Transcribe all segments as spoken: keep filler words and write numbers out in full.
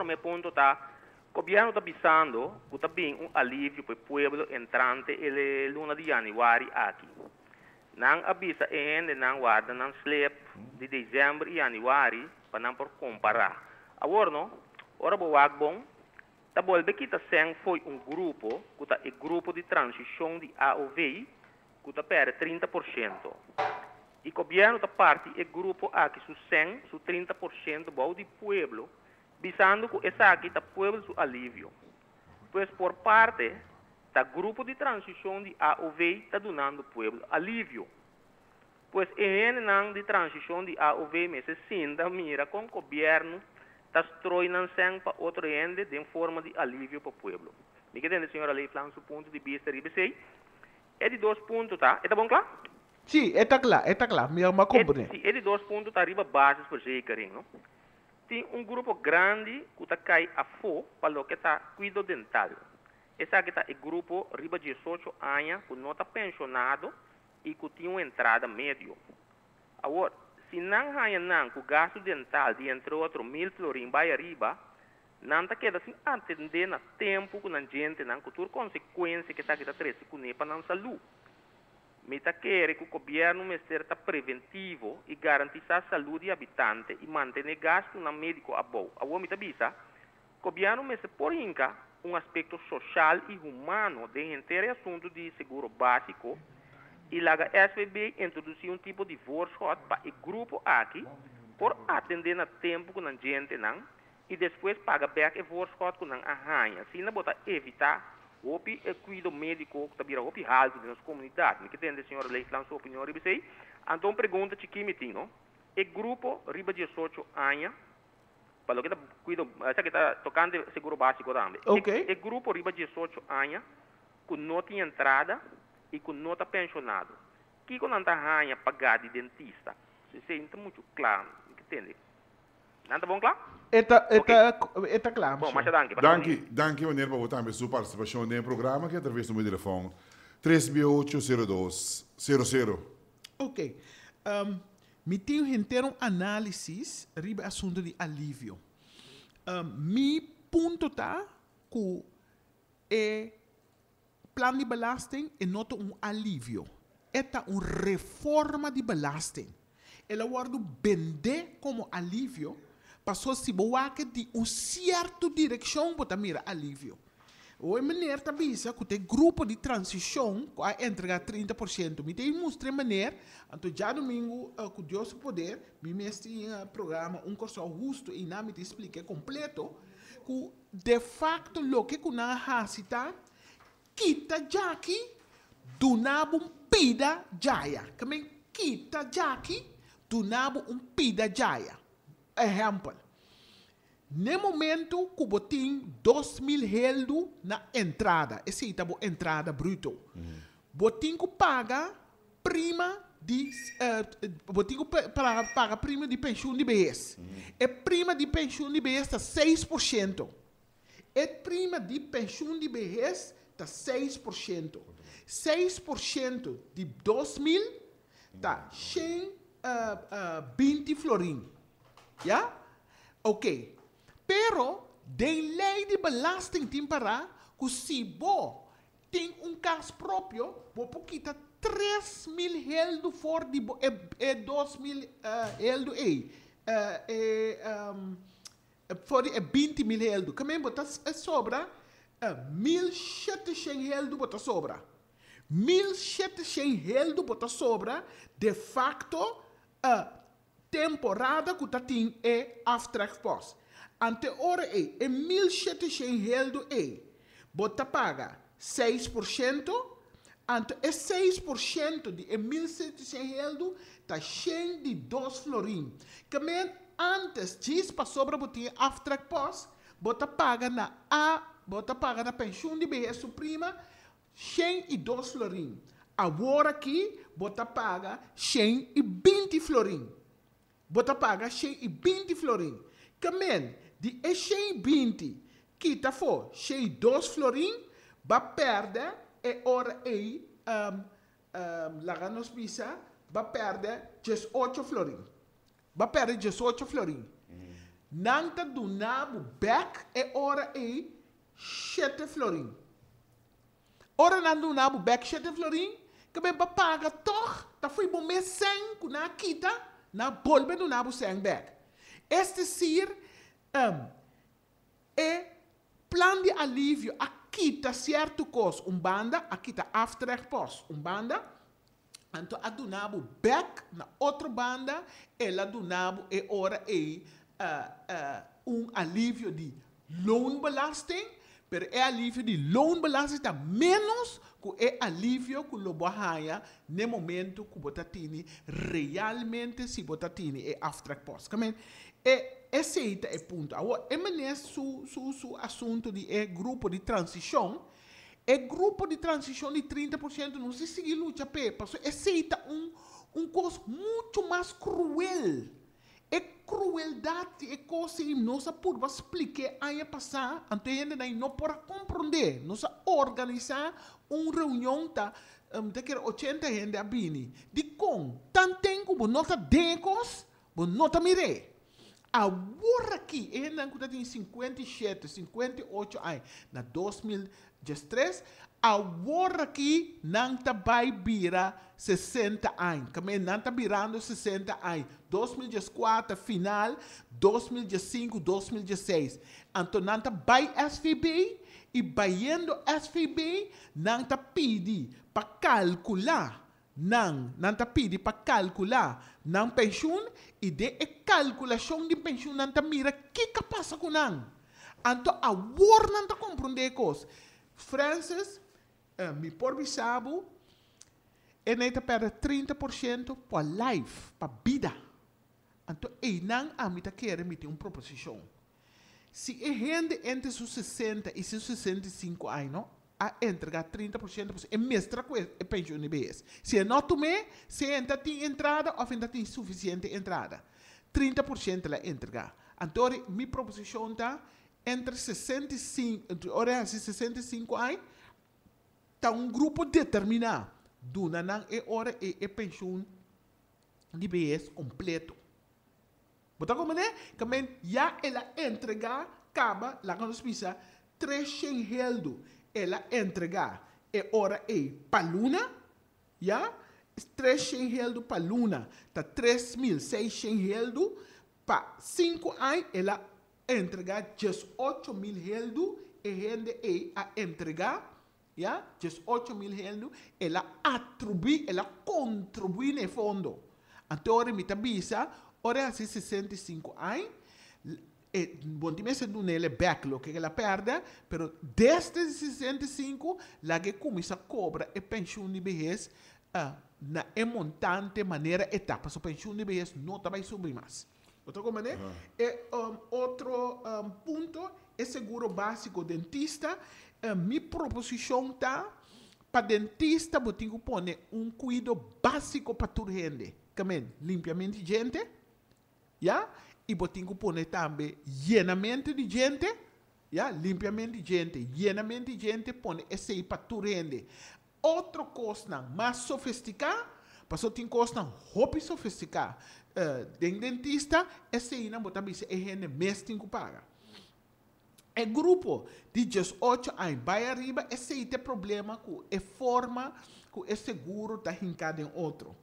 primeiro ponto está, o governo está avisando que está bem um alívio para o povo entrante ele luna de janeiro aqui. Não avisa ainda, não guarda, não slip de dezembro e janeiro para não por comparar. Agora, não, ora vou bom, tá bom, que está sendo foi um grupo, que está o grupo de transição de A O V, que está perde trinta por cento. E o governo da parte é grupo aqui su cem, su trinta por cento bom de pueblo, visando que essa aqui está pueblo su alívio. Pois por parte da grupo de transição de A O V está donando pueblo alívio. Pois em não de transição de A O V me se sinta mira com o governo está stroinando para outro ende de forma de alívio para o pueblo. Me entende, senhora Leifland, seu ponto de vista, ribesei? É de dois pontos, tá? É tá bom, claro? Sim, é tá claro, é tá claro, me uma compreende. É de dois pontos, tá arriba bases para você, não? Tem um grupo grande que está cai a fo para o que está cuido dental. Esse aqui está o grupo riba de dezoito anos que não está pensionado e que tem uma entrada médio. Agora, se não há não com gasto dental de entre outros mil florim vai arriba, não está queda assim atender no tempo que a gente não com consequência que está aqui três com para não saúde. Me está querendo que o governo está preventivo e garantir a saúde do habitante e manter gasto na médico a boa. Agora me está bisa, o governo me por inca um aspecto social e humano de inteiro assunto de seguro básico e a S V B introduziu um tipo de workshop para o grupo aqui por atender no tempo que a gente não e depois paga back o workshop que não arranha. Assim, não pode evitar o cuidado médico que está o alto nas comunidades. Que tem a senhora Leifland sua opinião, ribesei. Então, pergunta de que me tem, não? O grupo riba de dezoito anos, para o que está cuidando, essa que está tocando seguro básico também. Ok. O grupo riba de dezoito anos, que não tem entrada e que não está pensionado. Que não está arranha pagar de dentista? Isso é muito claro, entende? Não está bom, claro? Eta, eta, eta claro. Bom, mas danke. Danke, danke meneer para botar a sua participação no programa, que é através do meu telefone três oito zero dois zero zero. Ok. Um, me tenho inteiro um análise sobre o assunto de alívio. Um, mi ponto tá que é plano de belasting é não um alívio. É uma reforma de belasting. Ela guarda vender como alívio, passou se boa que de uma certa direção para mira alívio. O maneira também que tem grupo de transição que a entrega trinta por cento. Me tem mostrar maneira, então já domingo com Deus poder, me mestre em programa um curso justo e não me te explique completo, que de facto o que que na hasita kita jaki dunabum pida jaya. Kami kita jaki dunabum um pida jaya. Exemplo. No momento que você tem dois mil heldo na entrada, essa é a entrada bruto. Você tem que pagar prima de uh, você tem que pagar prima de pensão de vejez. E prima de pensão de vejez está seis por cento. E prima de pensão de vejez está seis por cento. seis por cento de dois mil está cem, uh, uh, vinte florim. Ja? Ok. Pero, de lei de belasting tem para que se você tem um caso próprio, você quita três mil heldo for de e, e dois mil heldo e for de vinte mil heldo. Também você sobra mil e setecentos heldo você sobra. mil e setecentos heldo você sobra, de facto, a temporada que você tem é aftrek post. Ante ora é, é mil e setecentos heldo é, você paga seis por cento, ante é seis por cento de mil e setecentos heldo, está cheio de dois florim. Que men antes, diz para sobra você aftrek post, você paga na a, você paga na pensão de vejez suprema, cem e dois florim. Agora aqui, você paga cem e vinte florim. Você paga cem e vinte florim. Que men de cem e vinte, que está for cem e dois florim, vai perder, e ora aí, um, um, lá nos pisa, vai perder dezoito florim. Vai perder dezoito florim. Nanta do nabo back é hora e sete florim. Ora não do nabo back sete florim, que bem paga toch, tá foi bom mês cem, na quita, na bolbe do nabo cem back. Este ser um, é plano de alívio, aqui tá certo costo, um banda, aqui tá after post, um banda, então a do nabo back na outra banda, ela do nabo é hora e uh, uh, um alívio de loonbelasting, pero é alívio de loonbelasting tá menos que é alívio que o bohaia no momento que o botatini realmente se botatini é after post. Come é esse é o ponto. Agora, é su su su assunto de é grupo de transição. É grupo de transição de trinta por cento não se seguir luta pé, porque esse é um um coisa muito mais cruel. É crueldade, é coisa que nós podemos explicar aí passar, antes de não para compreender, nós organizar uma reunião tá um, de oitenta gente a bini, de com tanto tempo nota decos, nota mire. Agora aqui, ainda que tem cinquenta e sete, cinquenta e oito anos, na dois mil e três, agora aqui não está vai virar sessenta anos, também não está virando sessenta anos, dois mil e quatro final, dois mil e cinco, dois mil e seis, então não está vai S V B, e baiando S V B, não está pedir para calcular, não, não está pedir para calcular, não pensão, e de a calculação de pensão não está mira, que que passa com não? Então, agora não está compreendendo coisas. Francis, uh, me por bisabo, e nem está perde trinta por cento para life, para vida. Então, e não a mim quer me ter uma proposição. Se a gente entre os sessenta e seus sessenta e cinco anos, a entregar trinta por cento, é mestra com a pensão de B S. Se não tomei, se ainda tem entrada ou ainda tem suficiente entrada. trinta por cento ela entregar. Então, minha proposição está entre sessenta e cinco, ora, sessenta e cinco anos, está um grupo determinado. Duna não é hora e é pensão de B S completo. Bota como é? Que já ela entregar, acaba, lá que nós pisa, três heldo. Ela entregar é hora e paluna, já? três heldo paluna, tá três mil seiscentos heldo, para cinco anos, ela entregar dezoito mil heldo, e rende é a entregar, já? dezoito mil heldo, ela atribui, ela contribui no fundo. Então, ora, me tabisa, ora, assim, sessenta e cinco anos, e bom time se não ele backlog que ela perde, pero desde sessenta e cinco lá que começa a cobrar a pensão de vejez uh, na é montante maneira etapa, so pensão de vejez não vai subir mais. Outra como é? Uh-huh. E um, outro um, ponto é seguro básico dentista. Uh, minha proposição tá para dentista eu tenho que pôr um cuidado básico para toda gente, que limpiamento de gente, já? Yeah? E botinho que pôr também llenamento de gente, yeah? Limpiamento de gente, llenamento de gente, põe esse aí para tudo rende. Outra coisa mais sofisticada, mas tem coisa hobby sofisticada. Uh, de dentista, esse aí não botar isso, é gente mês tem que pagar. É grupo de dezoito anos, vai arriba, esse aí tem problema com a forma que é seguro está hincado em outro.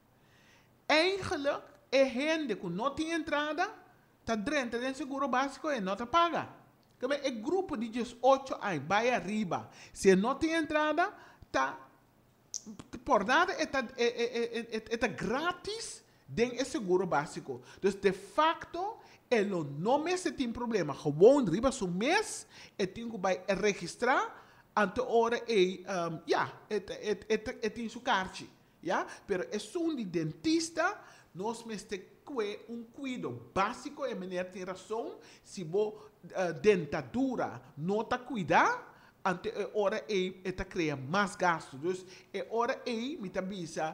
Eigenlijk, é gente que não tem entrada, está dentro do seguro básico e não está paga. É grupo de dezoito anos, vai arriba. Se não tem entrada, está por nada, está é, é, é, é, é grátis dentro do seguro básico. Então, de facto, ele não se tem problema. Gewoon, riba um mês, e tem que registrar, ante hora e, um, ja, e tem sua carte. Ja? Pero é um dentista, nós temos um cuidado básico e maneira tem razão se bo uh, dentadura não está cuidar ante a hora e está cria mais gastos. Então é hora e me tabisa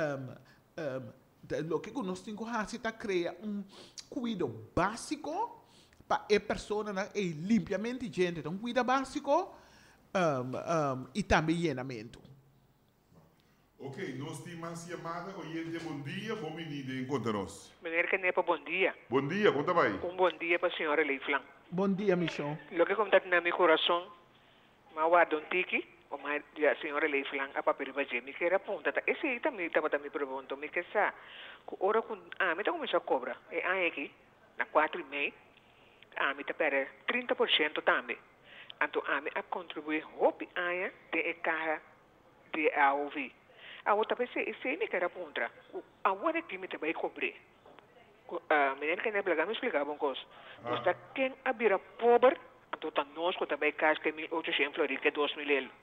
um, um, o que nós temos que fazer está cria um cuidado básico para a pessoa na e limpiamento de gente, então cuidado básico um, um, e também llenamento. Ok, nós temos mais chamada, oyente, bom dia, bom menino, encontra-nos. Meneer Kenepa, bom dia. Bom dia, conta vai. Um bom dia para a senhora Leiflan. Bom dia, Michon. Lo que conta na meu coração, ma guardo um tiki, o ma a senhora Leiflan a papel para me que era ponta. Esse aí também estava também perguntando, me que sa, que hora com ah, me tá começando a cobrar. E aí aqui, na quatro e meia, ah, me tá para trinta por cento também. Então, ah, me a contribuir hope aí de cara de A O V. A outra vez, esse aí me que era ponta. A hora que me tá vai cobrir. Uh, meneer kan heb me explicar uma coisa. Nós tá quem abira pobre, então tá nós que também caixa que mil oitocentos florins que dois mil ele.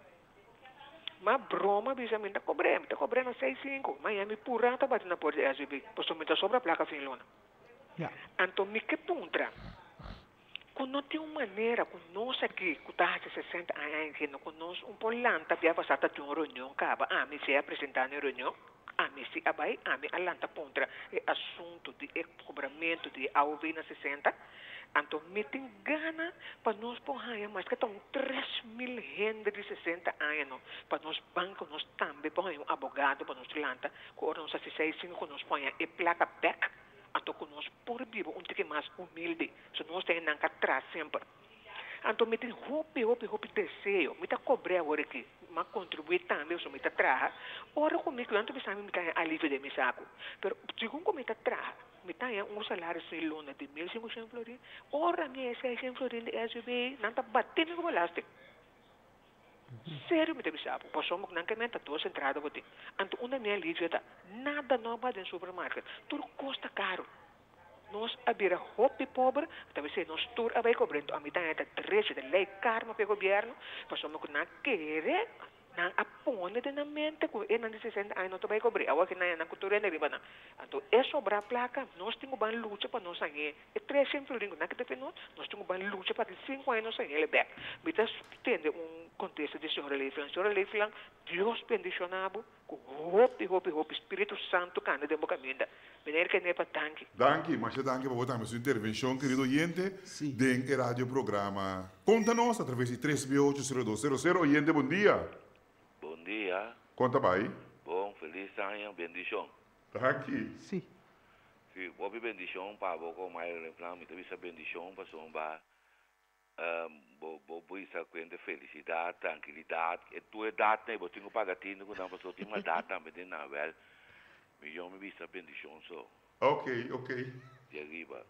Mas broma bisa minta cobre, minta cobre na seis cinco. Miami pura tá batendo na porta de S U V, posto minta sobra placa fin lona. Yeah. Então me que puntra. Quando não tem uma maneira, com nós aqui, que tá sessenta anos, que com nós um polanta via passar tá de uma reunião, acaba, ah, me se apresentar na reunião. A mim se abai, a mim alanta contra o assunto de cobramento de A O V na sessenta. Então, me tem gana para nós pôr mas que estão três mil gente de sessenta anos. Para nós banco, nós também põe um advogado para nós lanta, que ora nós assistimos que nós põe a placa back. Então, que nós por vivo um pouco mais humilde. Se nós temos que atrás sempre. Então, me tem hope, hope, hope desejo. Me tá cobrando agora aqui. Mas contribuir também, se me tá traha. Ora comigo, antes de me tá alívio de meu saco. Pero, segundo me tá traha, me tá um salário sem lona de mil e cinquentos florins. Ora, minha seiscentos florins de S U V, não tá batendo como elástico. Sério, me tá saco. Passou que não quer duas entradas, vou ter. Então, uma minha alívio tá, nada nova no supermercado. Tudo custa caro. Nós abrir hope pobre, talvez se nós tur abai cobrando a mitad de trecho de lei karma para o governo, passamos que não querer, não apone de na mente que é na sessenta anos não vai cobrir, agora que não é na cultura na riba não. Então é sobrar a placa, nós temos uma luta para nós sair, é trezentos florinhos, não que defendemos, nós temos uma luta para cinco anos sair ele back. Então tende um contexto de senhora Leiflan, senhora Leiflan, Deus bendicionado, com hope, hope, hope, Espírito Santo cana de boca minda. Meneer que nem para tanque. Danke, mas danke por botar sua intervenção, querido oyente, Sim. do rádio programa. Conta-nos através de três oito zero dois zero zero. Oyente, bom dia. Bom dia. Conta vai. Bom, feliz ano, bendição. Danke. Sim. Sim, boa bendição para você, com mais reflão, me teve essa bendição para sombar. Um, bo bo isa kwende felicidade, tranquilidade. E tua data, né? Você tem que pagar tino, quando você tem uma data, também tem na vel. Me chama me essa bendição só. Ok, ok. De arriba.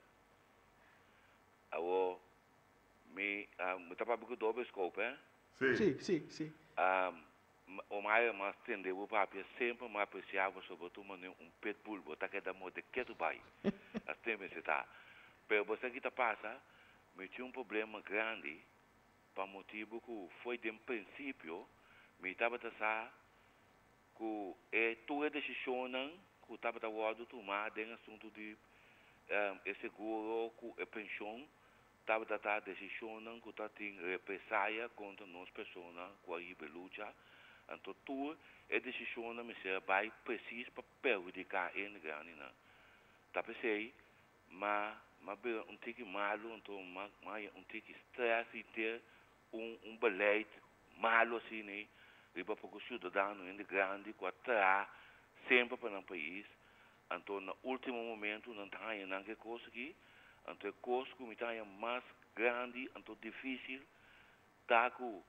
Awo, me, um, me tapa buku dobe scope, hein? Sim. Sim, sim, sim. Um, o mais mas tende o papo sempre mais apreciava sobre tu mano um pitbull, botar que da moda que tu vai. Até me se tá. Pero você que tá passa, me tinha um problema grande, para motivo que foi de um princípio, me estava a que é tua decisão, que estava a tomar em assunto de um, seguro, que é pensão, estava a decisão que está tem represália contra nós pessoas, que a luta. Então, tu é decisão me ser vai preciso para perjudicar ele grande, não. Tá pensei, mas mas um tique malo, então mas um tique estresse e ter um um beleid malo assim, né? E para o cidadão em grande que atrás sempre para o país. Então no último momento não tem nada que conseguir. Então é coisa que me tem mais grande, então difícil, tá com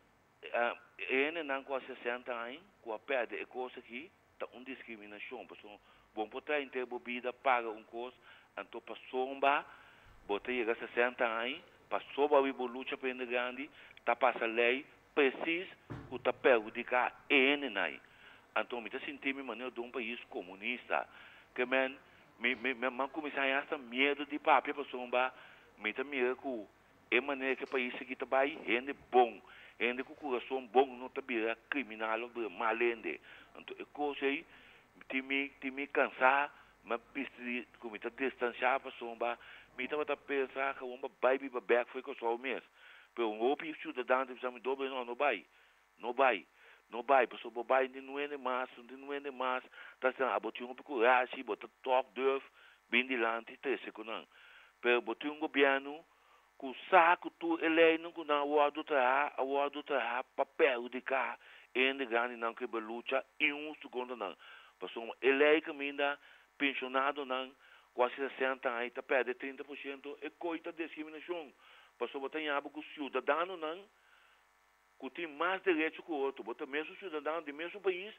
ele não com sessenta anos, com a perde é coisa aqui, tá uma discriminação, pessoal. Bom, por ter ter bebida paga um coisa, então para somba, botar chega a sessenta anos, para soba a luta para ele grande, tá passa lei precisa que tá perjudicar ele aí. Então me tá sentindo maneira de um país comunista, que man me me me começar a ter medo de papel para somba, me tá medo que é maneira que o país aqui tá vai rende bom. Ainda que o coração bom não está bem criminal ou malende. Então, é coisa aí, te me, te me cansar, mas como está distanciar para somba, me estava a pensar que uma baby back foi com só o mês. Pero um outro cidadão deve ser muito bem, não, não vai, não vai, não vai, porque o vai não é mais, não é mais, tá sendo, ah, botar um pouco raci, botar toque, dove, bem dilante, três segundos. Pero botar um governo ku saco tu elei não ku na wado tá a wado tá papel de cá ende gani não que belucha e um segundo não passou elei caminda pensionado não quase sessenta aí tá perde trinta por cento e coita discriminação passou botar em abo com cidadão não que tem mais direito que o outro botar mesmo cidadão do mesmo país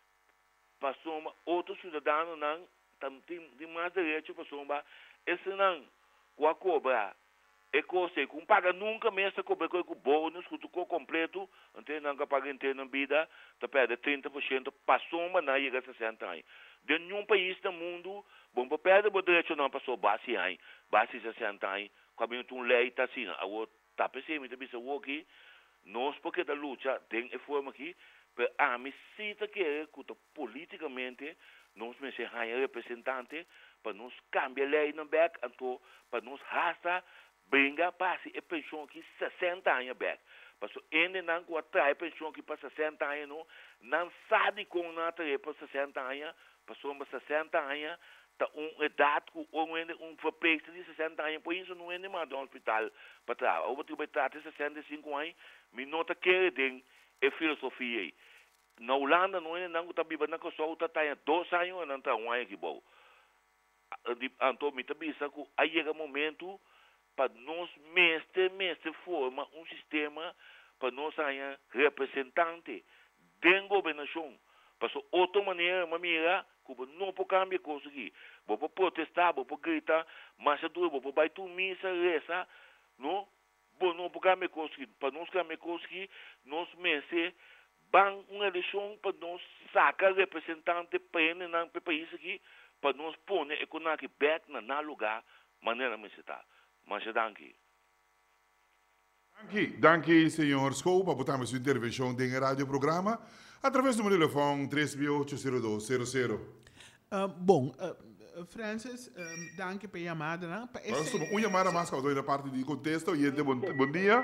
passou outro cidadão não tem tem mais direito passou esse não com a cobra e coisa que paga nunca mesmo cobra com o bônus que tu completo então não paga inteiro na vida tá perde trinta por cento passou mas não chega a sessenta aí de nenhum país do mundo bom para perder o direito não passou base aí base sessenta aí quando um lei tá assim a outra tá pensando também se o aqui nós porque da luta tem a forma aqui para a me cita que é que politicamente nós me se há representante para nos cambiar a lei no back então para nos rasta bringa passe a pensão aqui sessenta anos back Passo ainda não com atrai pensão que para sessenta anos não não sabe como não atrai para sessenta anos passou para sessenta anos tá um idade com um um verpleegster de sessenta anos por isso não é nem mais do hospital para trás ou tu vai tratar sessenta e cinco anos me nota que tem é filosofia aí na Holanda não é não tá bibando na coisa tá tá dois anos não tá um ano que bom então me também sabe que aí chega momento para nós mestre mestre forma um sistema para nós ser representante da governação para outra maneira maneira que não pode cambiar coisa aqui vou protestar vou gritar mas tu vou vai tu missa reza não bom não pode cambiar coisa aqui para nós cambiar coisa aqui nós mestre ban uma eleição para nós sacar representante para no país aqui para nós pôr a economia back na lugar maneira me está mas danke. Danke, danke, senhor Scope. Botamos sua intervenção em radioprograma através do telefone três oito zero dois zero zero. Uh, bom, uh, Francis, um, danke pela chamada. Né? Esse... Uma chamada mais que da parte de contexto. E bom, bom dia.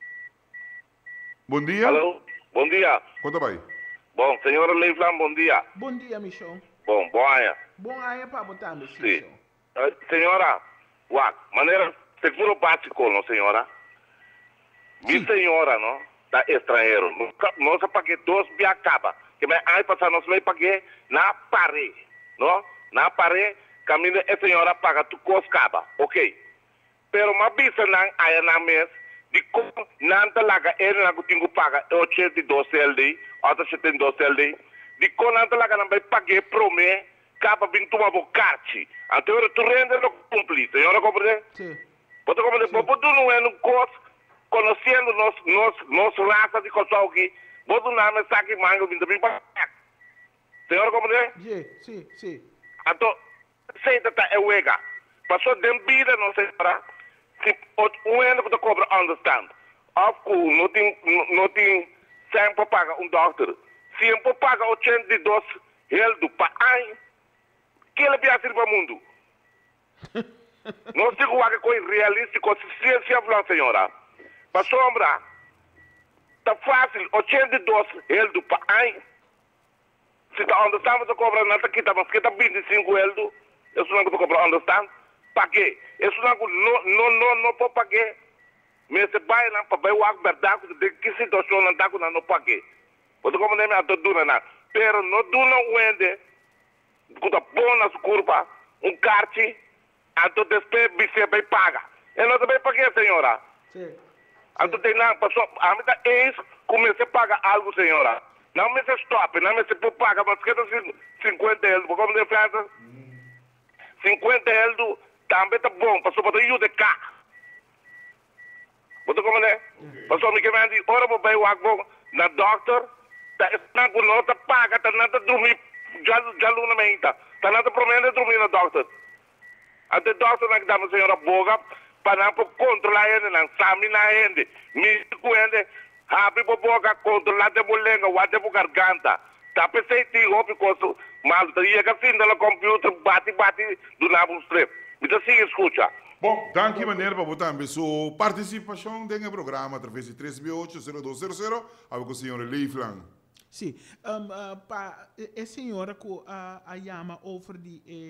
Bom dia. Alô, bom dia. Conta vai. Bom, senhora Leifland, bom dia. Bom dia, Michel. Bom, bom dia. Bom dia para botar, Michel. Sim. Uh, senhora, uau, maneira seguro básico, não, senhora? Minha senhora, não? Da estrangeiro. Nós paguei dois via acaba. Que me ai passar nós vai pagar na parede, não? Na parede, caminho a senhora paga tu cos caba, ok? Pero ma bisa nang aya na mes di ko nan talaga ele na kutingo paga oitenta e dois L D, outra setenta e dois L D. Di ko nan talaga na vai pagar prome capa vinto uma bocarte. Então tu rende no cumprir, senhora compreende? Sim. Pode compreender, pode não é no cos conhecendo nós nós nós raça de coisa aqui. Pode não me saque mango vinto bem para. Senhora compreende? Sim, sim, sim. Então, sei que é o ega. Passou de vida, não sei para. Se o ano que tu cobra, understand. Of course, não tem, não tem sempre paga um doctor. Sempre paga oitenta e dois reais do pai. Que ele vai ser para o mundo? Não sei o que é coisa realística, ciência falando, senhora. Para sombra, está fácil, oitenta e dois reais do pai. Se está understand, você cobra nada que está, mas que está vinte e cinco reais do, isso não é que você cobra, understand? Paguei. Isso não, não, não, não, não pode pagar. Mas se vai lá para ver o verdade, de que situação não está com não paguei. Você como nem me dura não. Pero não dura o ende, que está bom na curva, um carte, então depois você vai pagar. E não vai pagar, senhora. Sim. Então tem não, passou, a mim está ex, comecei a pagar algo, senhora. Não me se stop, não me se pode pagar, mas que cinquenta euros, como de França? cinquenta euros também está bom, passou para o de cá. Você como é? Passou me que me diz, ora para o água na doctor, está com nota paga, está nada dormir, já já luna me está, está nada promete dormir na doctor. Até doctor não dá uma senhora boga para não controlar ele, não sabe na ele, me com ele, abre para boca controlar de bolenga, o de garganta. Tá pensei que o porque mal daí que assim no computador bate bate do nabo strip. Então sim escuta. Bom, danke maneira para botar a sua participação no programa através de três oito zero dois zero zero com o senhor Leifland. Sim, um, uh, pa, a senhora que uh, a chama oferece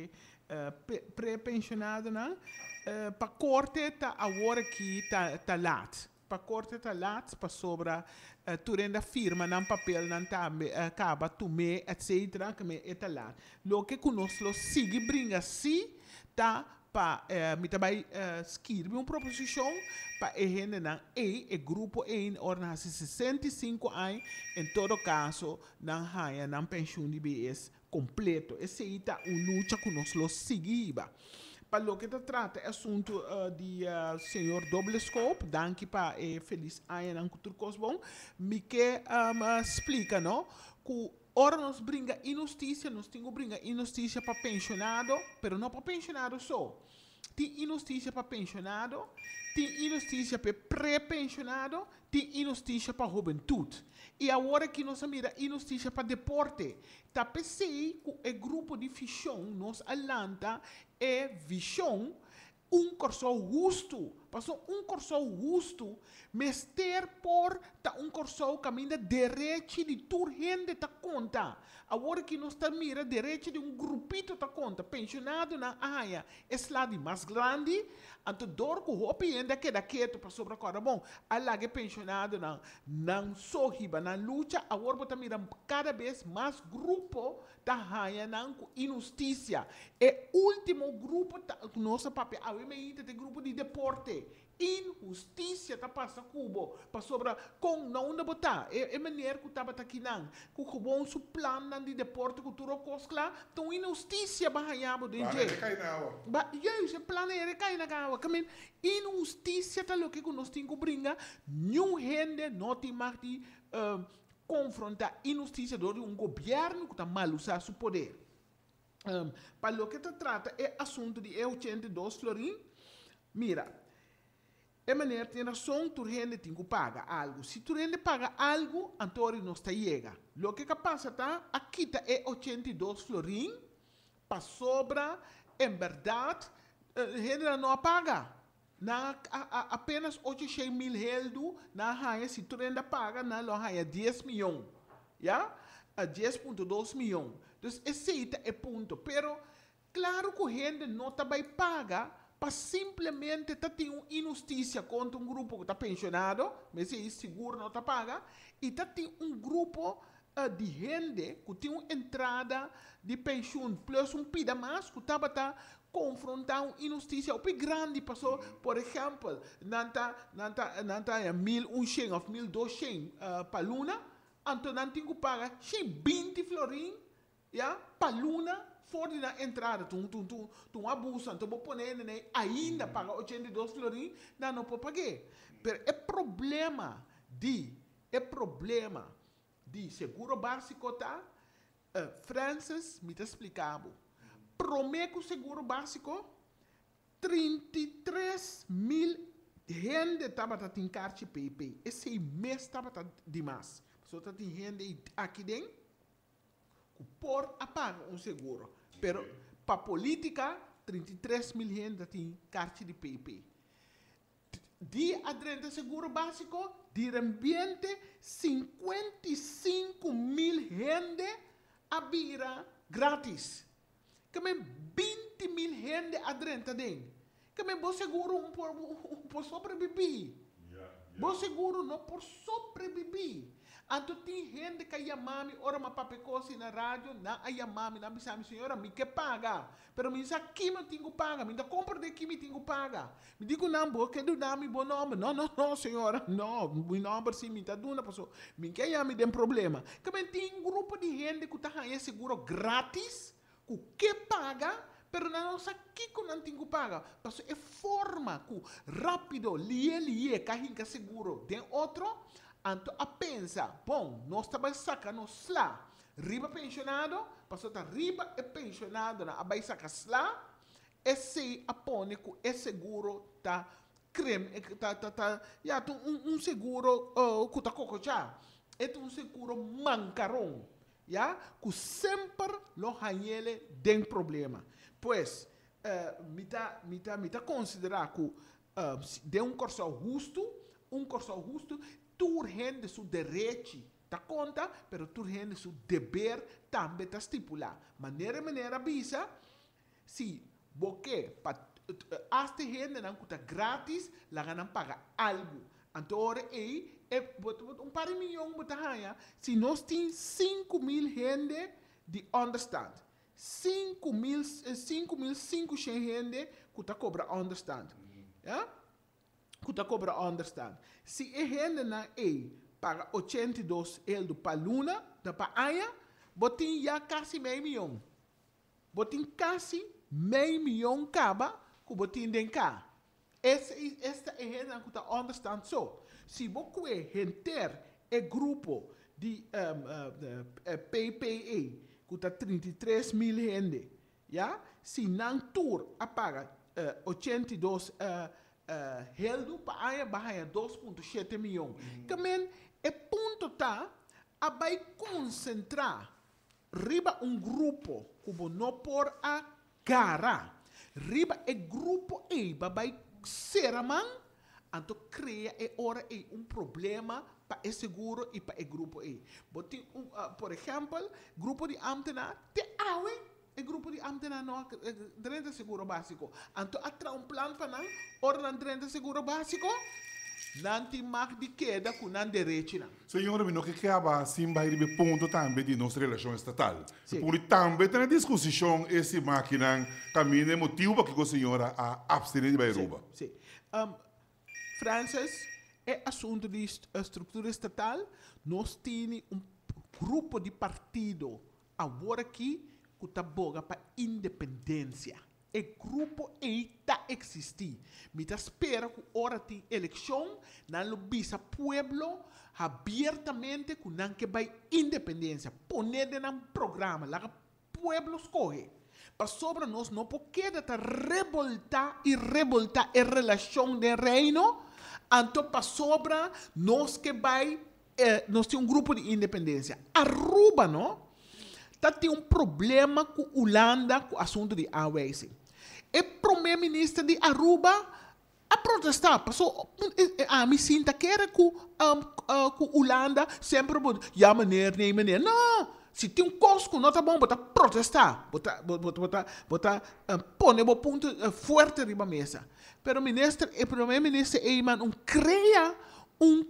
uh, pré-pensionado na uh, pa korte ta agora que ta ta lat pa korte ta lat pa sobra uh, tu renda firma nan papel nan ta uh, acaba tu me etc que me etalat lo que conosco lo sigue bringa si ta pa uh, mi tabai uh, scrive uma proposição pa e gente nan e e grupo e orna sessenta e cinco anos em todo caso nan haya nan pensione di B S completo. Esse aí tá uma luta que nós lo seguimos. Para o que se trata é assunto uh, de uh, senhor Doblescope, danke para e feliz ano na cultura cosbon, me que um, uh, explica, não? Que ora nós brinca injustiça, nós temos que brincar injustiça para pensionado, pero não para pensionado só. Tem injustiça para pensionado, tem injustiça para pré-pensionado, tem injustiça para juventude. E agora que nós mira injustiça para deporte, tá pensei que o grupo de visão nos alanta é visão um corso justo, passou um corso justo, mester por tá um corso caminho direito de toda gente tá conta. Agora que nós tá mira direito de um grupito tá conta, pensionado na área, é slade mais grande, anto dor com roupa ainda que daqui para sobre agora bom, alague pensionado na não sorriba na luta, agora tá mira cada vez mais grupo tá área na injustiça. É último grupo tá nossa papel, a mim tem grupo de deporte. Injustiça tá passa cubo para sobra com não na botar é é maneira que tava aqui não que o bom su plano de deporte cultura coscla então injustiça bahayabo de je cai na água ba eu se plano é cai na água camin injustiça tá lo que nós tem que brincar new gente não tem mais de uh, confrontar injustiça do um governo que tá mal usar seu poder um, para lo que se trata é assunto de oitenta e dois florim mira. É maneira tem razão, tu rende tem que pagar algo. Se tu rende paga algo, então não está chega. Lo que passa tá, aqui tá é oitenta e dois florim, para sobra, em verdade, rende não paga. Na a, a, apenas oitocentos mil heldo, na raia, se tu rende paga, na lo raia dez milhões, já? A dez vírgula dois milhões. Então, esse é ponto. Pero, claro que o rende não também paga, para simplesmente tá tem uma injustiça contra um grupo que está pensionado, mas se seguro não está paga, e tá tem um grupo uh, de gente que tem uma entrada de pensão plus um pida mais que estava tá confrontar uma injustiça bem grande passou, por exemplo, nanta nanta nanta mil um cem ou mil dois cem uh, para luna, então não tem que pagar vinte florim, já para luna. Fora na entrada, tu tu tu tu abusa, tu pode poner né, ainda paga oitenta e dois florim, não não pode pagar. Pero é problema de é problema de seguro básico tá? Uh, Francis me tá explicando. Prometo seguro básico trinta e três mil gente tava tá tem carte P P. Esse mês tava tá demais. Só tá tem gente aqui dentro por apagar um seguro. Pero para política, trinta e três mil gente tem carta de P P. De adrente seguro básico, de ambiente, cinquenta e cinco mil gente a vira grátis. Como vinte mil gente adrente dentro. Como bom seguro um por, um por sobreviver. Yeah, yeah. Bom seguro não por sobreviver. Anto tem gente que chamame, ora uma papecosi na rádio, na chamame, na bisami, senhora, me que paga. Pero me diz aqui me tenho que pagar, me dá compra daqui me tenho que pagar. Me digo não, bo, que do nome bom nome. Não, não, não, senhora, não, o nome sim me tá dando, passou. Me que chame tem problema. Que tem um grupo de gente que tá ganhando seguro grátis, que que paga, pero não sabe que não tem que pagar. Passou é forma que rápido, lie, lie, carringa seguro. Tem outro. Anto a pensa, bom, nós estamos sacando slá, riba pensionado, passou tá riba é pensionado na abai saca slá, esse apone que é seguro tá creme, tá tá tá, já tu um, um seguro uh, que tá cocochá, é um seguro mancarão, já que sempre lo hanhele tem problema, pois uh, me tá me tá me tá considerar que uh, de um corso justo, um corso justo tu rende su direito ta conta, pero tu rende su dever também ta estipula. Maneira maneira bisa, si boque pa hasta gente não custa grátis, lá não paga algo. Então, ora aí, é um par de milhões de reais. Se nós temos cinco mil gente de understand, cinco mil, cinco mil, cinco gente que tá cobra understand, ja? Que tá cobra understand. Se a gente não é paga oitenta e dois euros para luna, da para aia, botin já quase meio milhão. Botin quase meio milhão caba, que botin den cá. Esta é a gente que está understand so. Se você enter o grupo de um, uh, uh, P P A, que está trinta e três mil gente, ja? Se não tour apaga uh, oitenta e dois uh, uh, heldo, para aí barra dois vírgula sete milhões. Também, o ponto está, a vai concentrar riba um grupo que não por a cara. Riba e grupo E, vai Seraman, então cria e ora é um problema para o seguro e para o grupo E. Botin, um, uh, por exemplo, grupo de ambtenaar, te awe, o grupo de ambtenaar não é seguro básico. Então, atra um plano para não, ora não seguro básico, não tem mais de queda com não direito. Senhora, eu não quero que assim vai de ponto também de nossa relação estatal. Sim. Por também tem discussão esse máquina caminho motivo para que a senhora a abstenir de Bairuba. Sim. Sim. Um, Francis, é assunto de est estrutura estatal. Nós temos um grupo de partido agora aqui que está boga para independência. O grupo está existir. Me espera que hora tem eleição, não bisa pueblo abertamente que não que vai independência. Poner num programa, lá o pueblo escolhe. Para sobre nós não pode revoltar e revoltar a relação do reino. Então, para sobre nós que vai, eh, nós temos um grupo de independência. Aruba, não? Tá tem um problema com a Holanda com o assunto de A W S. O primeiro-ministro de Aruba a protestar. Passou, a me sinta que era com a Holanda sempre, ja meneer, nee meneer. Não! Se tem um cosco, não tá bom, botar protestar, botar, botar, botar, botar, uh, pôr um ponto uh, forte na mesa. Pero o ministro, o primeiro-ministro Eyman, um, cria um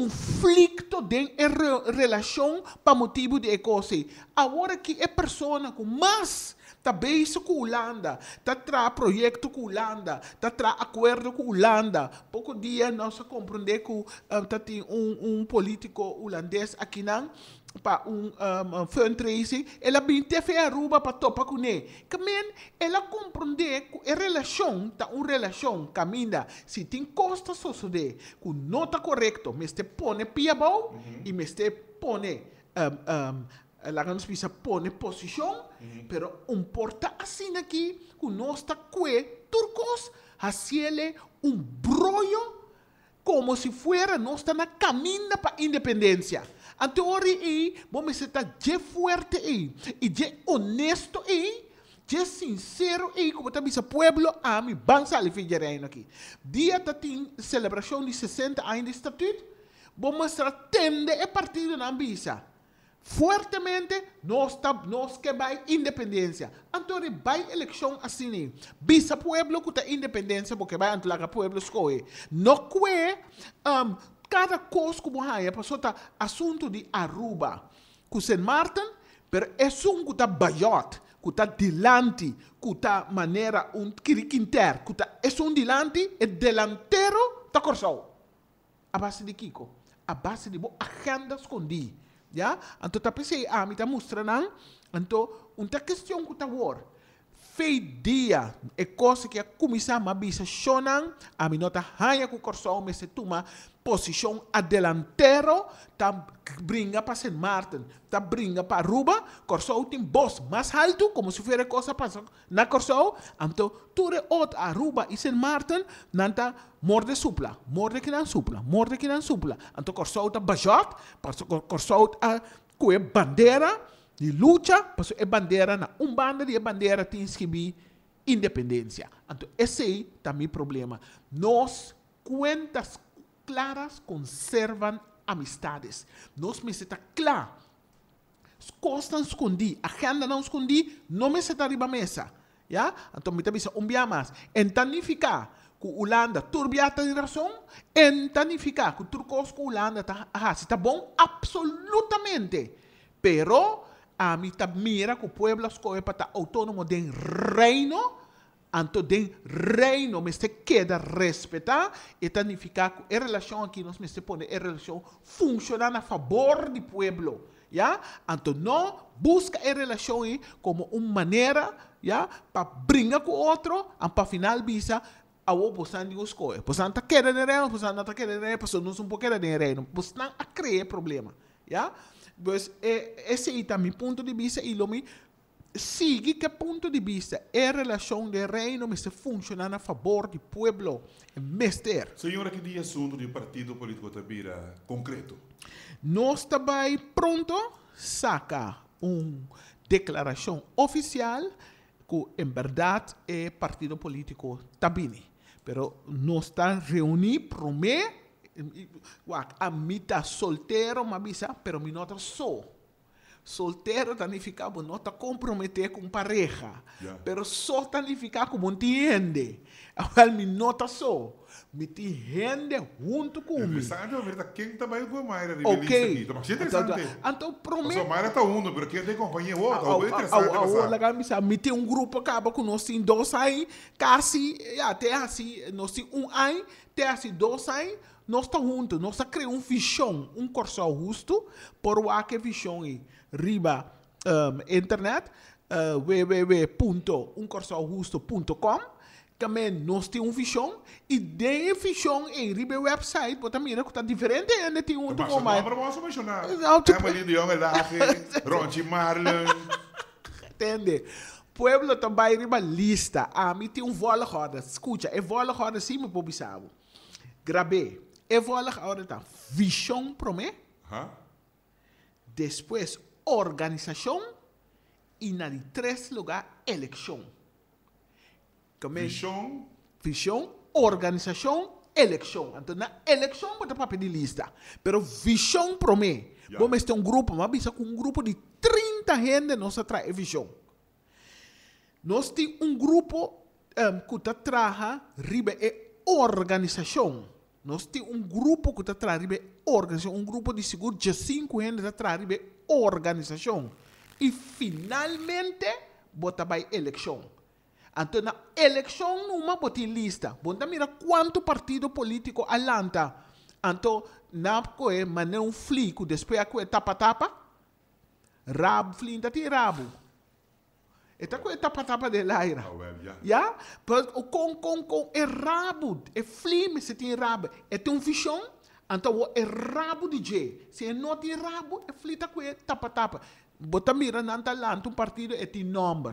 conflito de relação para motivo de coisa. Agora que é pessoa com mais está beijo com a Holanda, está tra projeto com a Holanda, está tra acordo com a Holanda. Pouco dia nós compreendemos que uh, tem um, um político holandês aqui não, para um, um, um fundraising, ela bem teve a Aruba para topar com ele. Também ela compreende que a relação está uma relação caminha. Se tem costas sociais que não está correto, mas te põe piabou mm-hmm. e mas te põe um, um, la nos pisa põe posição, mm-hmm. pero importa assim aqui que nós está que turcos haciele um brollo como se fuera nós está na caminha para a independência. Então, aí, vamos estar de forte aí, e de honesto aí, de sincero aí, como está dizendo, pueblo, a mim, bansa ali fizeram aqui. Dia da tem celebração de sessenta anos de estatuto, vamos estar tende a partido na ambisa. Fortemente, nós, tá, nós que vai independência. Então, vai eleição assim, bisa pueblo que está independência, porque vai antolaga pueblo escolhe. Não que um, cada coisa como há, passou tá assunto de Aruba, com Saint Martin, pero é um que está baiot, que está dilante, que está maneira um quiriquinter, que está é um dilante, é delantero, está corçou. A base de Kiko, a base de bo agenda escondi, já? Então tá pensei, ah, me tá mostrando, então uma questão que está war. Fei dia é coisa que a comissão me avisa chonan, a mim nota raia com o corção, mas se toma posição adelantero, tá brinca para Saint Martin, tá brinca para Aruba, corção tem voz mais alto, como se fosse coisa para na corção, então tudo outro Aruba e Saint Martin, nanta morde supla, morde que não supla, morde que não supla, então corção tá bajot, corção a com a bandeira de luta, porque é bandeira na um banda de bandeira tem que be independência. Então esse aí também é problema. Nós contas claras conservam amistades. Nós me está claro. Coisas não escondi, agenda não escondi, não me está arriba mesa. Ja? Então, me também um dia mais. Entanificar que Holanda turbiata de razão, entanificar que Turcos que Holanda tá, ah, se tá bom, absolutamente. Pero, a mim tá mira que o pueblo escolhe para estar autônomo de reino, então, de reino, me se queda respeitar, e tanificar que a relação aqui, nós me se põe a relação funcionar a favor do pueblo. Ja? Então, não busca a relação aí como uma maneira, ja, para brincar com o outro, e para final visa a o posan di uskoy. Posan ta queda de reino, posan ta queda de reino, posan não um pouco de reino. Posan a criar problema. Ja? Pues, eh, esse é o meu ponto de vista e lo me sigue que ponto de vista a relação de reino me se funciona a favor do pueblo. É mester. Senhora, que dia assunto do partido político Tabira concreto? Nós também pronto saca uma declaração oficial que em verdade é partido político Tabini. Pero nós está reunido promete a mim está solteiro, mas bisa, pero mi nota só. Solteiro significa que não está comprometido com pareja. Yeah. Pero só significa que não entende. Agora, mi nota só. Me entende junto comigo. Interessante, a verdade, quem também com a Mayra de Ok. Belisa aqui. Interessante. Então, promete. A Mayra está uno, mas quem tem companhia é outro. É interessante. Me tem um grupo que acaba com nós em dois anos, quase, até assim, nós em um ano, até assim, dois anos, nós estamos juntos, nós criamos um visão, um corso justo, por o que visão é riba um, internet, uh, w w w ponto um corso justo ponto com. Também nós temos uma visão e de visão em riba website, porque também é que está diferente, ainda tem um Mas pouco mais. não vamos mencionar. Não, tu- Emily de Jonge Lage, Ronchi Marlon. Entende? Pueblo também riba lista. A mim tem um vola roda. Escuta, é vola roda sim, meu povo sabe. Grabei. É vola roda tá. Visão promê. Hã? Depois organização e na de três lugar eleição. Também Bichon. visão, organização, eleição. Então na eleição bota papel de lista. Pero visão promê. Yeah. Vamos ter um grupo, mas bisa com um grupo de trinta gente nós traz visão. Nós temos um grupo um, que está traja riba é organização. Nós temos um grupo que está traja riba organização, um grupo de seguro de cinco gente está traja riba organização. E finalmente bota vai eleição. Então na eleição numa bota lista. Bota mira quanto partido político alanta. Então na coe mané um flico depois a coe tapa tapa. Rabo flinta ti rabo. Eta coe tapa tapa de laira. Ah, well, yeah. Ja? Mas com com com é rabo, é flime se tem rabo. É tem um fichão, então é rabo de J. Se não tem rabo, é flita com é tapa tapa. Bota mira nanta lanto um partido é tem number.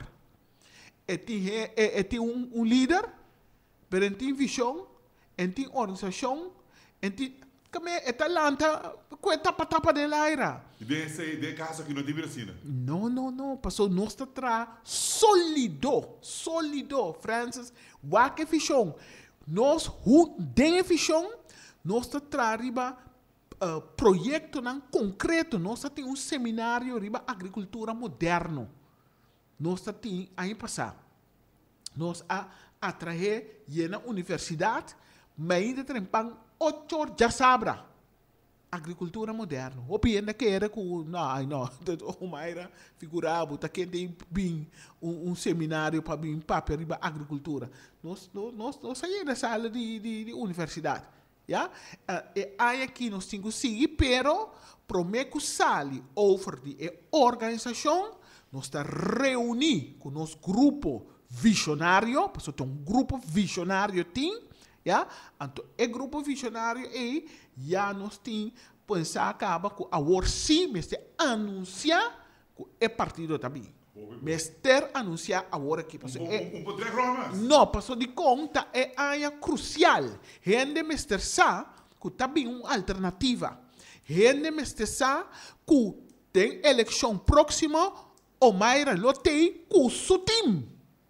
É tem é, é, é tem um, um líder, pero tem fichão, é tem organização, é tem como é talanta com é tapa tapa de laira. E desse de caso que não tem vacina. Não, não, não. Passou nós está atrás sólido, sólido, Francis. O que fichão? Nós, dentro fichão, nós está atrás riba uh, projeto não concreto. Nós tem um seminário riba agricultura moderno. Nós tem aí passar. Nós a atrair na universidade, mas ainda tem oito horas já sabra. Agricultura moderna. O piena que era com não, não, o Mayra figurava, tá que tem bem um, um seminário para bem papel riba agricultura. Nós nós nós saímos da sala de, de, de universidade, já? Uh, e aí aqui nós temos que seguir, pero prometo sali over de organização, nós está reunir com nosso grupo visionário, porque tem um grupo visionário tem. Ja? Então, o grupo visionário aí já nós temos pensar acaba com a sim, mas anunciar que é partido também. Mas ter anunciar agora aqui. Um pouco de romas. Não, passou de conta é área crucial. Gente me sa que também uma alternativa. Gente me sa que tem eleição próxima, o Mayra lo tem com o seu time.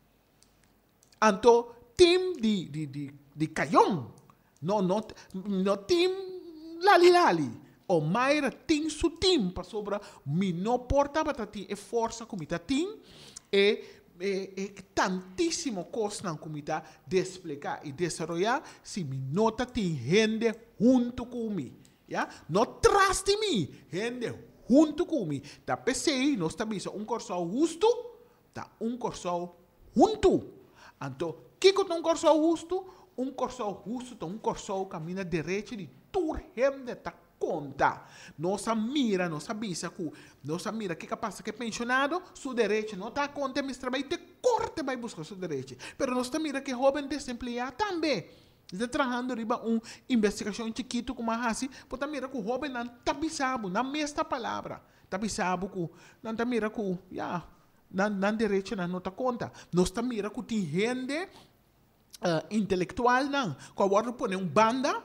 Então, time de, de, de de Caião, não não não tem lali lali. O Mayra tem seu time para sobra, me não porta para ter é força como está tem e é, é tantíssimo costa na comida de explicar e desarrollar se me nota tem gente junto comigo. Ja? Não traz de mim, gente junto comigo. Da P C I, nós estamos um curso justo, tá um curso junto. Então, o que é um curso justo? Um curso justo, um curso caminha direito de tur gente tá conta. Nossa mira, nossa bisa, nossa mira, que capaz que pensionado, seu direito não está conta, mas trabalho te corte vai buscar seu direito. Pero nossa mira que jovem desempregado também. Está trabalhando riba uma investigação chiquito como a assim, porque mira que o jovem não está bisabo, não mesma palavra. Está bisabo que não está mira que, já, não não direito não está conta. Nós está mira que tem gente uh, intelectual não, que agora põe um banda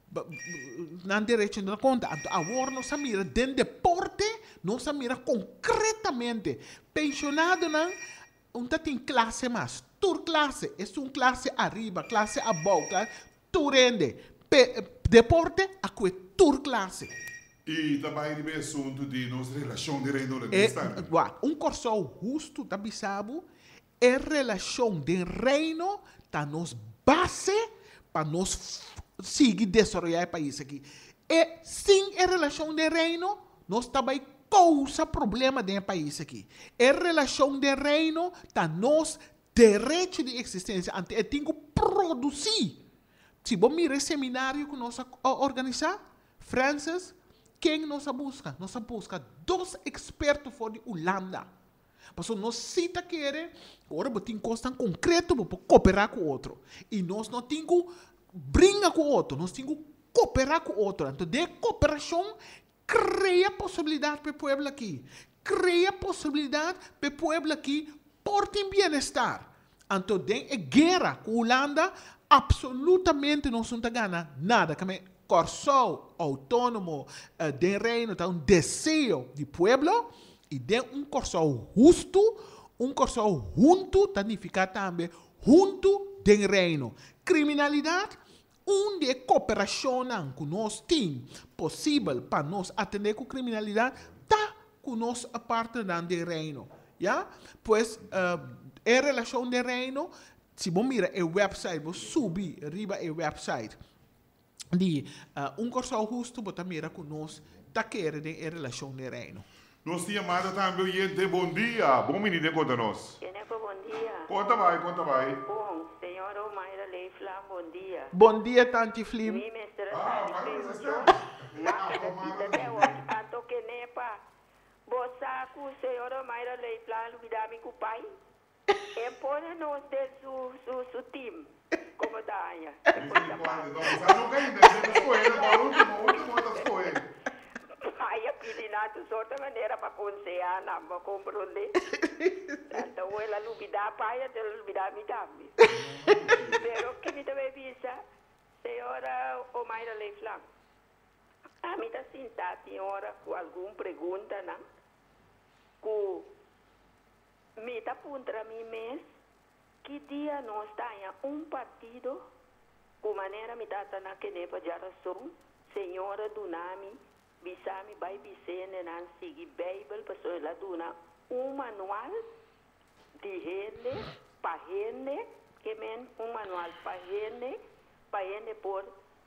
não direito não conta. Agora nós mira dentro deporte, nós mira concretamente pensionado não, um tem classe mais. Tur classe, é uma classe arriba, classe abaixo, classe turende. Deporte, a que tur classe. E também o assunto de nossa relação de reino de é, um curso justo, tá bisabo, é relação de reino, tá nos base para nós seguir desenvolver o país aqui. E sem a relação de reino, nós também causa problema dentro do país aqui. A relação de reino tá nos direito de existência, ante eu tenho que produzir. Se você mirar seminário que nós organizar, Francis, quem nós busca? Nós busca dois expertos fora de Holanda. Mas nós cita querer, agora você tem coisa concreta para cooperar com o outro. E nós não temos que brincar com o outro, nós temos que cooperar com o outro. Então, de cooperação, cria possibilidade para o povo aqui. Cria possibilidade para o povo aqui por ter bem-estar. Então, tem a guerra com a Holanda, absolutamente não se gana nada. Como corso autônomo uh, de reino, tem um desejo do povo, e tem um corso justo, um corso junto, significa também junto do reino. Criminalidade, onde a cooperação que nós temos possível para nós atender com criminalidade, está com nós a parte do reino. Ja? Pues, uh, em relação de reino, se você mira o website, você subir arriba o website de uh, um curso justo, você mira que nós está querendo em relação de reino. Nós tínhamos também gente, bom dia. Bom menino, conta nós. Bom dia. Conta vai, conta vai. Bom, senhora Mayra Leiflam, bom dia. Bom dia, Tante Flim. Mi mestra Ah, Sani vai, você Pedro. está. Nakakita de hoje, ato que nepa. Bosa ku senhora Mayra Leiflam, lubidami ku pai. E pone nos de su, su, su team. Como daia. Não cai ainda, você escolheu, o último, o último está escolhendo. Ai, a pedina de outra maneira para aconselhar, não para compreender. Então, ela lubida pai, ela lubida mi dami. Pero que me também visa, senhora Mayra Leiflam, a mim está sentada, senhora, com alguma pergunta, não? Com me está contra mim mesmo, que dia nós temos um partido, com maneira me está na que nem para geração, senhora do nome, bisami vai bisene nan sigi Bible, pessoa lá duna um manual de gente, para gente, que men um manual para gente, para gente por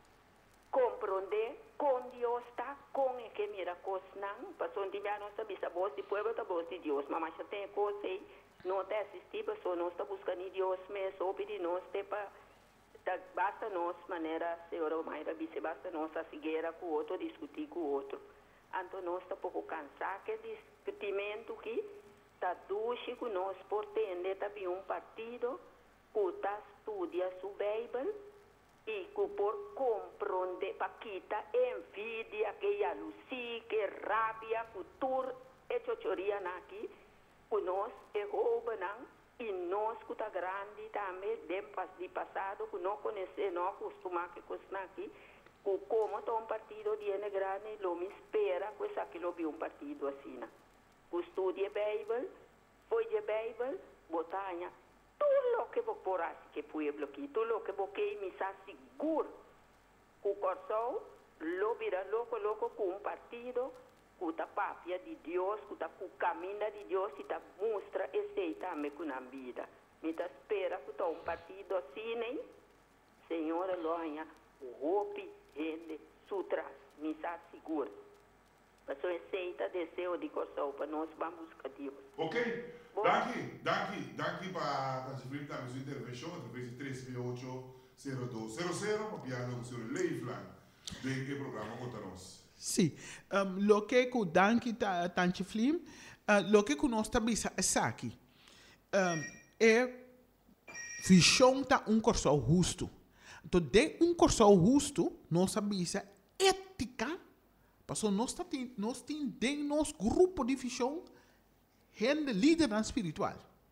compreender com Deus está, com o que mira coisa não, pessoa não tiver nossa bisa, voz de povo está voz de Deus, mas já tem coisa aí, não está assistir, pessoa não está buscando Deus mesmo, ou pedir nós, para basta nós, maneira, senhora Mayra, basta basta nós a seguir com o outro, discutir com o outro. Então, nós está pouco cansado que discutimento que está duche com nós, por tender também um partido que está estudia sua Bíblia e que por compreender, para quitar envidia, que aluci, que rabia, que tur, e chochoria aqui, que nós é rouba, não? E nós que está grande também, de passado, que não conhece, não acostuma que coisa aqui, que como está um partido de N grande, não me espera que isso aqui não um partido assim. Que estudia a Bíblia, foi de Bíblia, botanha, tudo o que vou por assim, que pueblo aqui, tudo o que vou que me está seguro, que o coração, lo vira louco, louco com um partido, kuta papia de Deus, kuta ku caminho de Deus, e ta mostra esse também com a vida. Me ta espera kuta um partido assim, Senhor, loja, roupe, rende, sutras, me está seguro. Mas eu aceita deseo de coração para nós vamos buscar Deus. Ok, daqui, daqui, daqui para a enfrentar a sua intervenção, através de três oito zero dois zero zero, para piar o senhor Leifland, do programa contra nós. Sim, um, lo que ku danki ta tanti flim, uh, lo que ku nós tabisa é aqui. Um, é visão ta um corso justo. Então, de um corso justo, nós tabisa ética. Passou nós tem nós tem de nosso grupo de visão, gente liderança espiritual.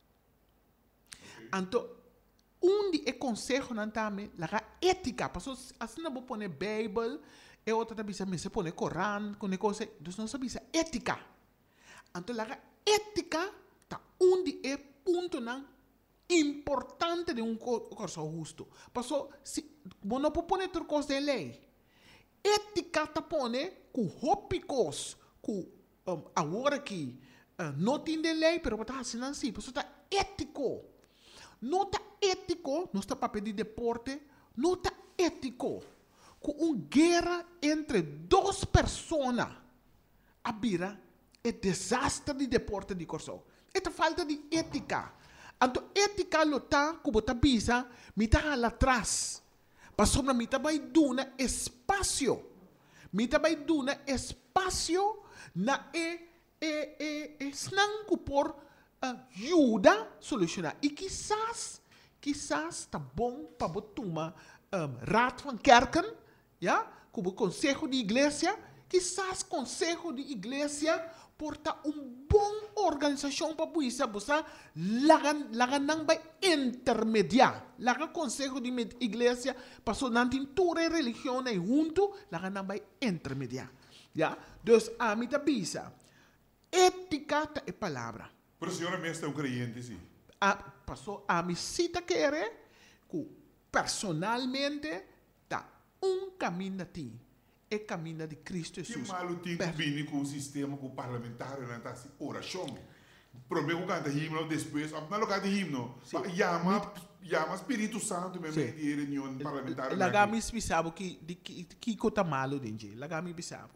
Então, onde é conselho não também, lá ética. Passou assim não vou pôr Bíblia. E outra tabisa me se põe Corão, com coisa, então não sabia ética. Então, a ética tá onde é ponto não importante de um curso justo. Passou, se não pode pôr outra coisa de lei. Ética tá põe com hópicos, com um, agora que uh, não tem de lei, pero tá assim assim. Passou tá ético. Não tá ético, não está para pedir deporte, não tá ético. Com uma guerra entre duas pessoas, a bira é desastre de deporte de corso. É falta de ética. Então, ética lo tá, como tá bisa, me tá lá atrás. Passou na me tá vai duna espaço. Me tá vai duna espaço na é é é é snanco por ajuda solucionar. E quizás, quizás tá bom para botar uma um, raad van kerken, ja, como conselho de igreja, quizás conselho de igreja porta um bom organização para isso, você lagan lagan nang vai intermediar, lagan conselho de igreja passou na tintura religião e junto, lagan nang vai intermediar, ja, dus a mim tá bisa, ética é palavra. Pero a senhora mesmo é um crente, sim. A passou a mim cita querer, que personalmente tá um caminho a ti. É caminho de Cristo Jesus. Que malo tem que vir com o sistema com o parlamentar na taça oração. Primeiro canta himno, depois na lugar de himno, chama chama Espírito Santo mesmo de reunião parlamentar. Lagami bisabo que de que cota malo denje. Lagami bisabo.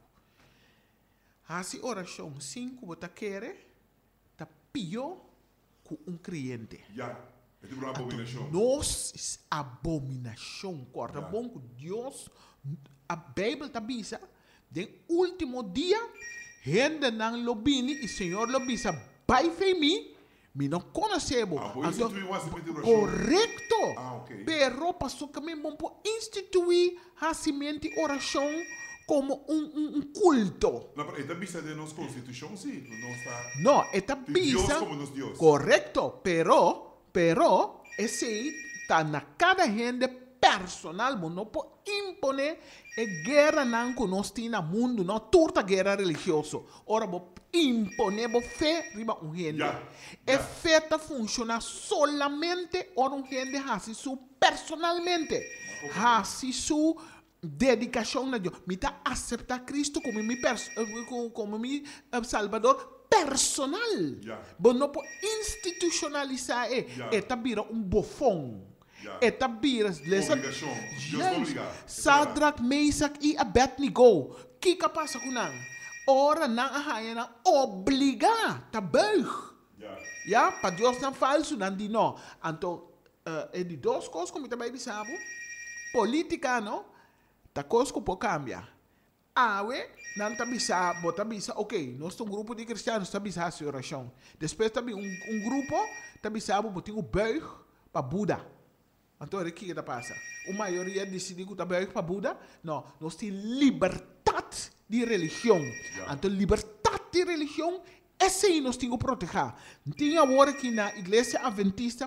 Assim oração cinco bota querer tá pior com um cliente. Já. É tipo uma abominação. Nós abominação, corta bom com Deus. A Bíblia está bisa, de último dia, gente não lo bini, e o Senhor lo bisa, vai fe mim, me não conhecemos. Ah, então, correto. Ah, ok. Pero passou que me vamos instituir a semente oração como um, um, um culto. Não, é bisa de nossa Constituição, sim. Não, é bisa. Deus como nos Deus. Correto, pero, pero, esse está na cada gente personal, não pode imponer a guerra não que nós temos no mundo, não toda guerra religiosa. Ora, vou imponer a fé riba um gente. Yeah. A fé tá funciona solamente ora um gente assim su personalmente, assim su dedicação a Deus. Me tá aceitar Cristo como mi como, como mi uh, Salvador personal. Yeah. Mas não pode institucionalizar, é, Yeah. é tá vira um bofão. Yeah. Eta biras lesa Obrigação. Deus obriga. Sadrak, Mesach e Abednego. Que que passa com nang? Ora nang ahaya nang obriga tabuig. Ja. Ja, para Deus não falso não di no. Então, uh, é de duas coisas como também bisabo. Política não, tá coisa que pode cambiar. Awe não tá bisabo, tá bisa. Ok, nós temos um grupo de cristianos tá bisa a oração. Depois também um, um grupo tá bisabo botar o buig para Buda. Então, o que está passando? A maioria decidiu que está bem para Buda. Não, nós temos liberdade de religião. Yeah. Então, liberdade de religião, essa aí nós temos que proteger. Tinha agora que na igreja adventista,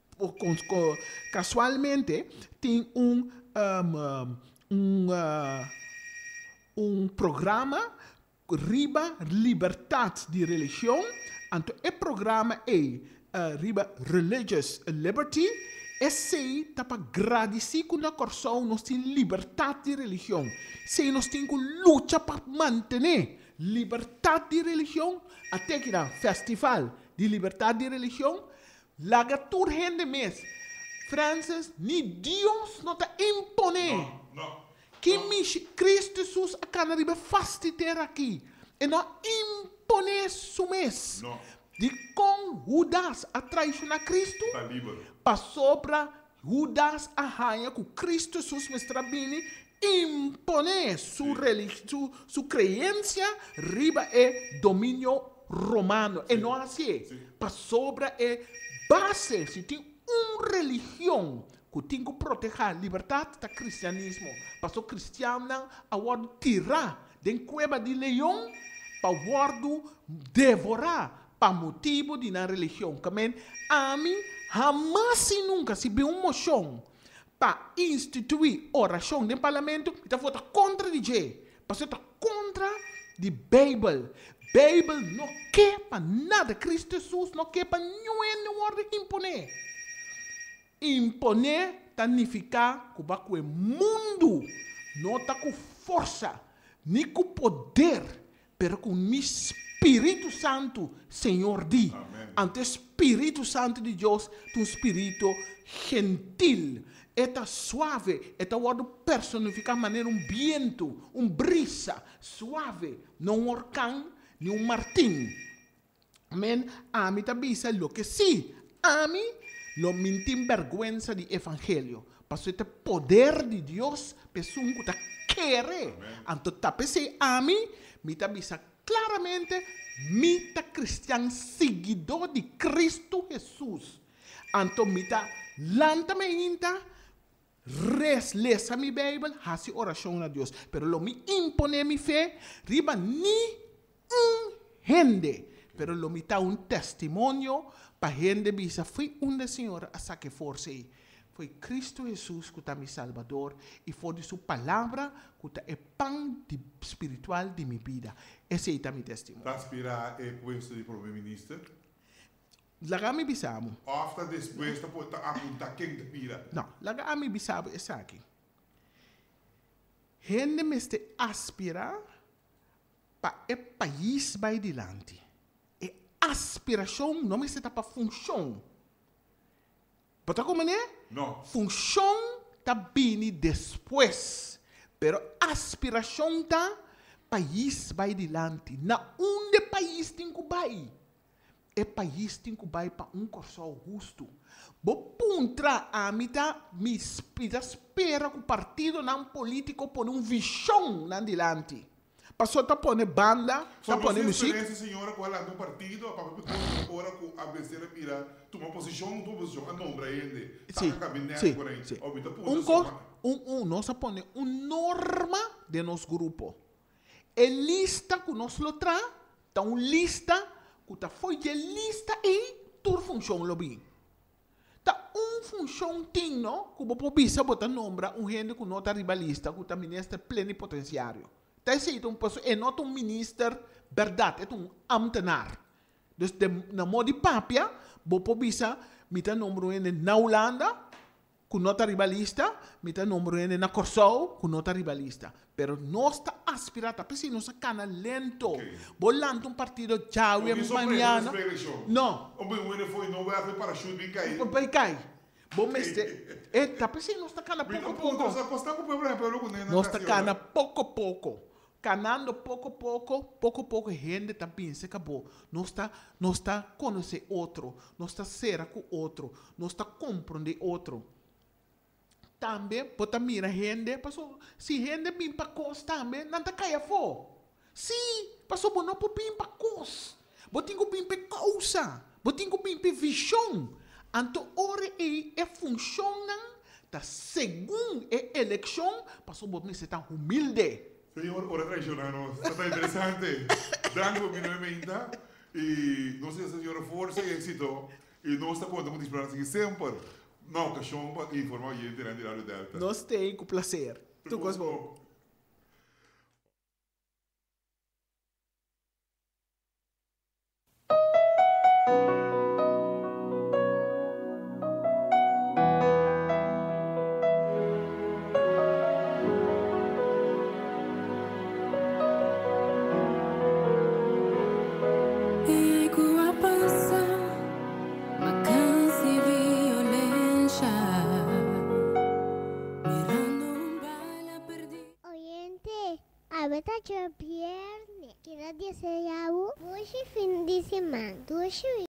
casualmente, tem um, um, um, uh, um programa riba liberdade de religião. Então, o programa é uh, riba religious liberty. Esse está para agradecer com a corção, nós temos liberdade de religião. Se nós temos que lutar para manter liberdade de religião, até que na festival de liberdade de religião, laga tur gente mes. Francis, ni Deus não te impone. No, no. Que mi Cristo Jesus a canaribe fastiter aqui. E não impone su mes. No. De com Judas a traicionar Cristo, Tá livre. passou para Judas a rainha com Cristo Jesus mestrabini impone su, su, su crença riba e domínio romano. E não assim. Sim. Passou para e base, se tem uma religião que tem que proteger a liberdade do cristianismo. Passou cristiana a word tirar de cueva de leão para word devorar para motivo de na religião. Camen, a mim, jamais e nunca se viu uma moção para instituir oração no parlamento, está vota contra de J. Passou está contra de Bíblia. Bíblia não quer para nada. Cristo Jesus não quer para nenhum ordem imponer. Imponer significa que o mundo não está com força, nem com poder, mas com o Espírito Santo, Senhor diz. Ante o Espírito Santo de Deus, um espírito gentil, é suave, é o personificar de maneira um viento, um brisa suave, não um orcão, nem um martim. Amém? A mim também se lo que sim, a mim lo mintim vergüenza de evangelho. Passo este poder de Deus, pessoa que está querer. Então, tapese a mim, me também claramente, me tá cristiano seguidor de Cristo Jesus. Então, me tá lanta-me inta, res, lesa mi Bíblia, hace oração a Deus. Pero lo me impone mi fé, riba ni um gente. Pero lo me tá um testemunho para gente bisa foi um da Senhora a saque força aí. Foi Cristo Jesus que está meu Salvador e foi de sua palavra que está é pão de, espiritual de minha vida. Esse é o meu testemunho. Tá aspirar é posto de primeiro-ministro? Lagami bisamo. After depois tá pode apontar quem te pira. Não, lagami bisamo é aqui. Gente me está aspirar para o país vai adiante. E aspiração não me está para função. Pode como é? Não. Função está bem depois. Pero aspiração está país vai adiante. Na onde país tem que vai? É país tem que vai para um curso justo. Vou puntra a mitad, me espera que o partido não político põe um visão na adiante. Passou a pôr banda, a pôr música. Essa senhora com ela no partido, a papai agora com a besteira mira, toma posição, toma posição, a nombra ainda. Sim, sim, sim. Um cor, um, um, nós põe uma norma de nosso grupo. É lista que nós lo tra, tá uma lista que tá foi de lista e tur função lo bem. Tá um função tem, não? Que o bisa botar nombra um gente que não tá ribalista, que tá ministro plenipotenciário. Tá aceito um pessoa, é não um ministro verdade, é um ambtenaar. Dus de, na modo de papia, bopo bisa, mita número ene na Holanda, que não tá ribalista, mita número ene na Corsou, que não tá ribalista. Pero nós está aspirado, a pessoa nossa cana lento. Volando um partido já e amanhã. Não. O meu ene foi não vai fazer parachute bem cair. Vai cair. Bom, mas é, tá pessoa nossa cana pouco a pouco. Nossa cana pouco a pouco. Canando pouco a pouco, pouco a pouco, gente também se acabou. Nós está, nós está conhecer outro, nós está ser com outro, nós está compreender outro. Também, pode mirar gente, passou, se gente vem para cos também, não está caia fo. Sim, passou, bom, não pode vir para cos. Botem que vir para causa, botem que vir para visão. Então, ora é, é funciona, tá segundo a eleição, passou, bom, você está humilde. Senhor, ora regional, está interessante. Danke por minha emenda. E não sei se a senhora força e êxito. E nós estamos contando com esperança sempre. Na ocasião, para informar a gente na Rádio Delta. Nós temos o prazer. Tu gostou? Jean-Pierre, que era deseado, hoje fim de semana, dois